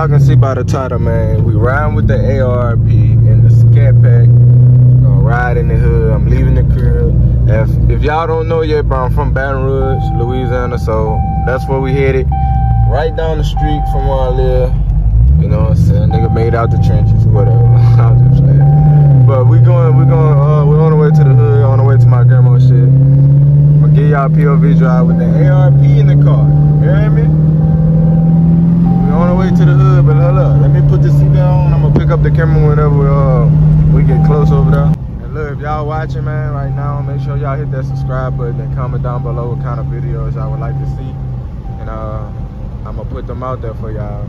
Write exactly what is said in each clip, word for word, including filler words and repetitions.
can see by the title, man, we riding with the A R P in the Scat Pack. Gonna ride in the hood. I'm leaving the crib. If, if y'all don't know yet, bro, I'm from Baton Rouge, Louisiana, so that's where we headed. Right down the street from where I live. You know what I'm saying? Nigga made out the trenches or whatever. I'm just playing. But we going, we going, uh, we're on the way to the hood, on the way to my grandma's shit. I'm gonna give y'all a P O V drive with the A R P in the car. You hear me? We're on the way to the hood, but hold up. Let me put this seat down. I'm gonna pick up the camera whenever uh, we get close over there. And look, if y'all watching, man, right now, make sure y'all hit that subscribe button and comment down below what kind of videos y'all would like to see. And uh, I'm gonna put them out there for y'all.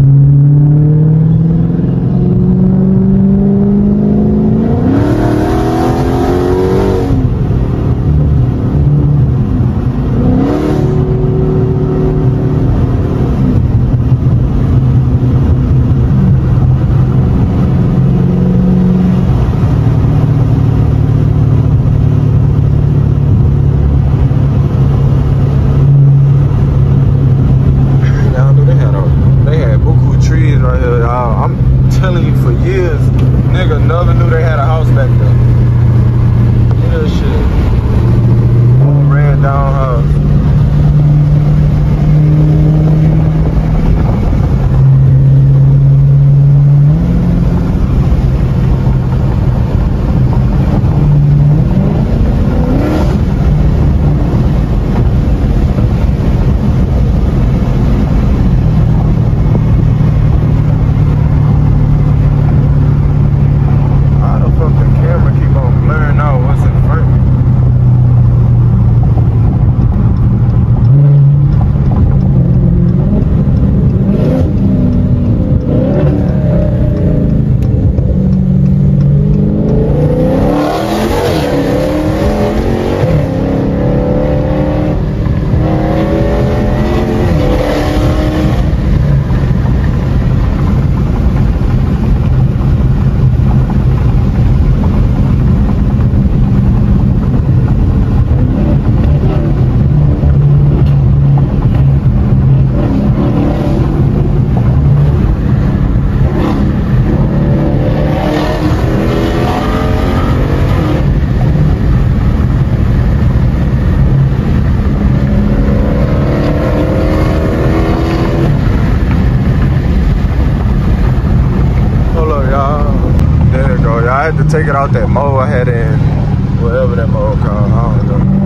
I had to take it out that mold I had in, whatever that mold called, I don't know.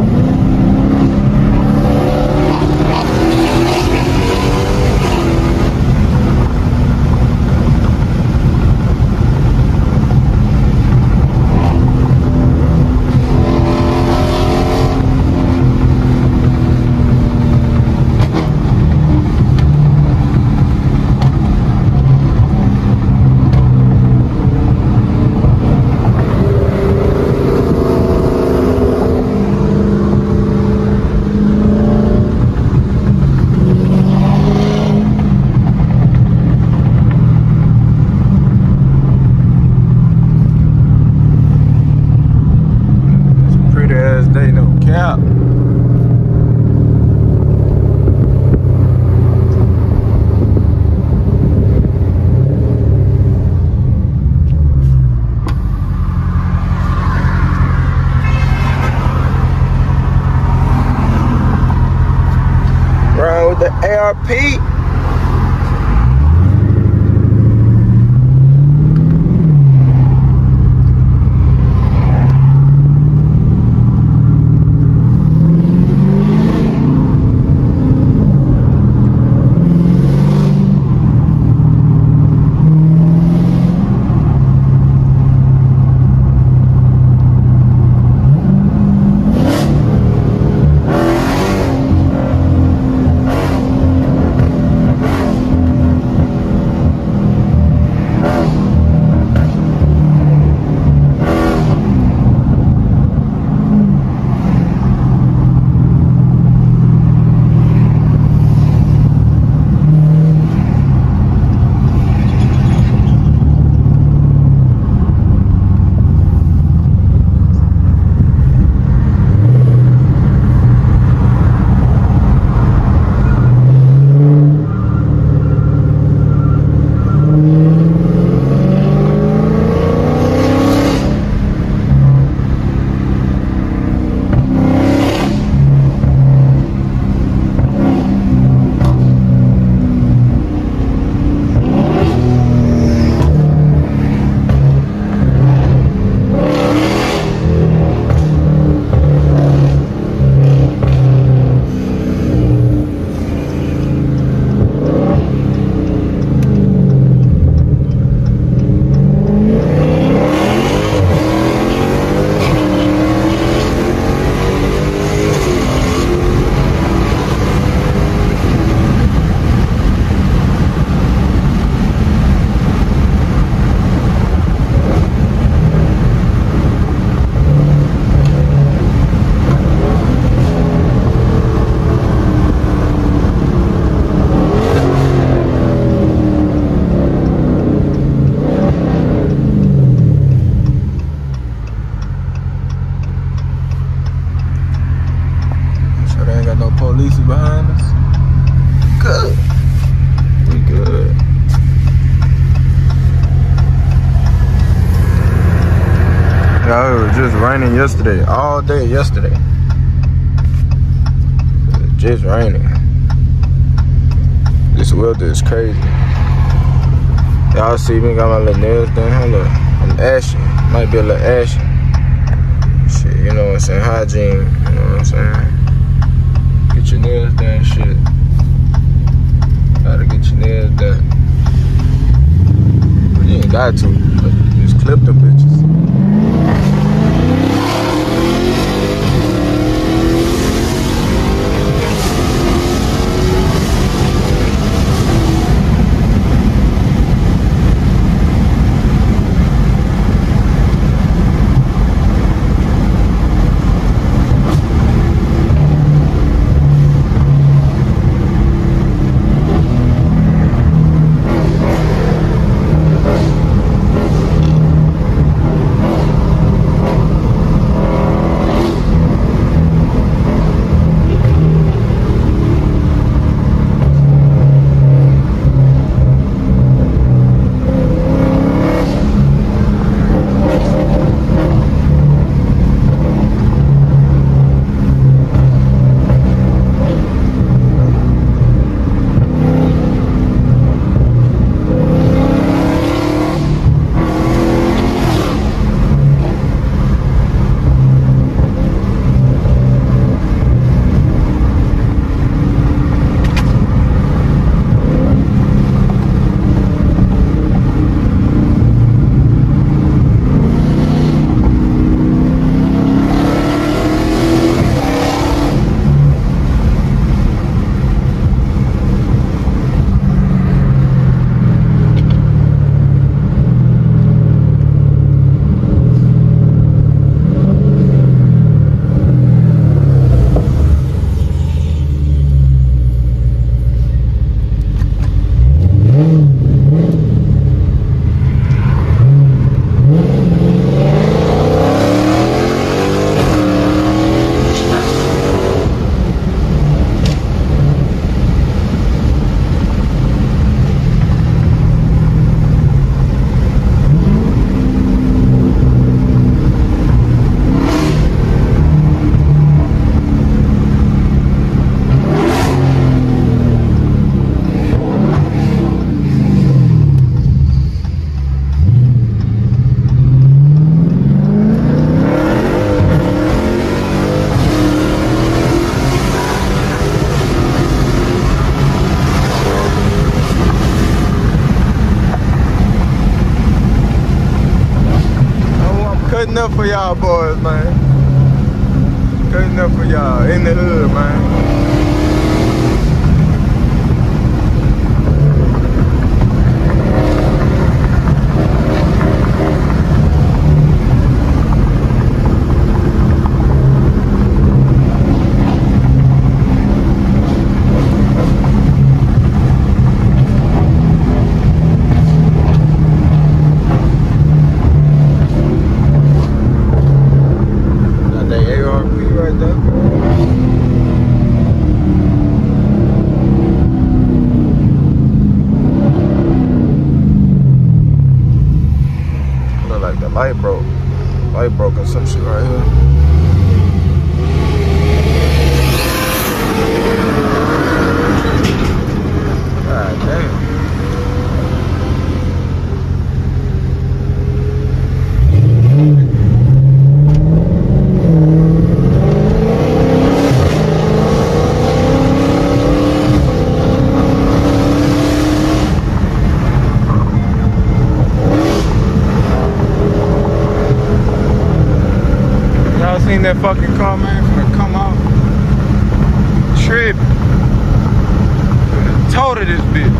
The A R P. Khaleesi behind us. Good. We good. Y'all, it was just raining yesterday. All day yesterday. It was just raining. This weather is crazy. Y'all see me got my little nails done. Hold up. I'm ashy. Might be a little ashy. Shit, you know what I'm saying? Hygiene. You know what I'm saying? Get your nails done, shit. Gotta get your nails done. You ain't got to, but just clip them bitches. Cutting up for y'all boys, man. Cutting up for y'all in the hood, man. Light broke. Light broke or some shit right here. God damn. Seen that fucking car, man, finna come out. Trip. Total this bitch.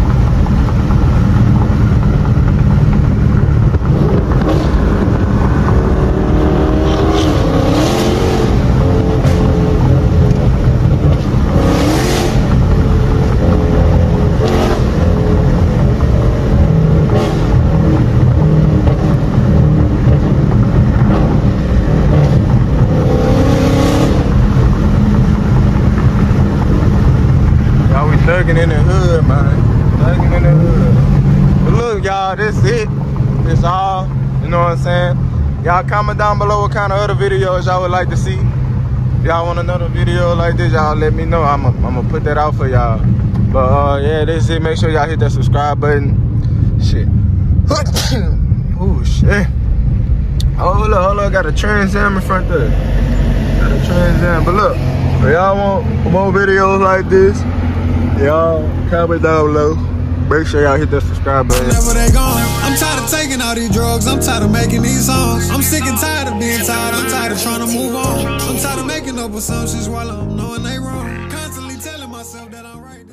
thugging in the hood, man. Thugging in the hood. But look, y'all, this it. This all. You know what I'm saying? Y'all comment down below what kind of other videos y'all would like to see. Y'all want another video like this, y'all let me know. I'm gonna put that out for y'all. But uh, yeah, this is it. Make sure y'all hit that subscribe button. Shit. Oh shit. Oh look, hold up, got a Trans Am in front there. Got a Trans Am. But look, if y'all want more videos like this, y'all comment down below. Make sure y'all hit that subscribe button. Whenever they gone, I'm tired of taking all these drugs. I'm tired of making these songs. I'm sick and tired of being tired. I'm tired of trying to move on. I'm tired of making up assumptions while I'm knowing they wrong. Constantly telling myself that I'm right.